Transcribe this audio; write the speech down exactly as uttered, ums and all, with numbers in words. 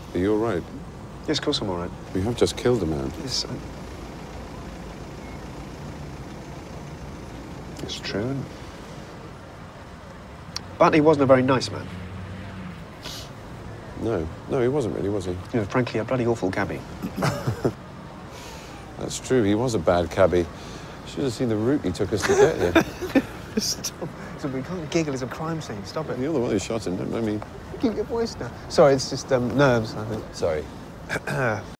Are you all right? Yes, of course I'm all right. We have just killed a man. Yes, I... It's true. But he wasn't a very nice man. No, no, he wasn't really, was he? You know, frankly, a bloody awful cabbie. That's true, he was a bad cabbie. Should have seen the route he took us to get here. Stop. So we can't giggle, it's a crime scene. Stop it. You're the one who shot him, don't mind me. Keep your voice down. Sorry, it's just um, nerves, I think. Sorry.